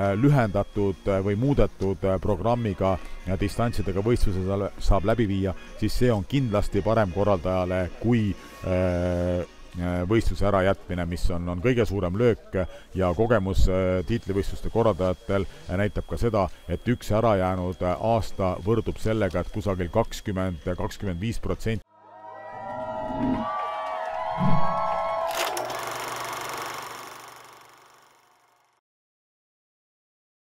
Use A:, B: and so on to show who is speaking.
A: lühendatud või muudetud programmiga distantsidega võistluse saab läbi viia, siis see on kindlasti parem korraldajale kui võistluse ärajätmine, mis on kõige suurem löök ja kogemus tiitlivõistluste korraldajatel näitab ka seda, et üks ärajäänud aasta võrdub sellega, et kusagil 20–25%.